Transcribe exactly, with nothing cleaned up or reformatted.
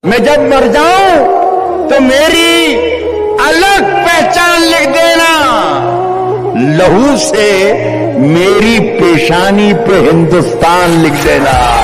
मैं जब मर जाऊं तो मेरी अलग पहचान लिख देना, लहू से मेरी पेशानी पे हिंदुस्तान लिख देना।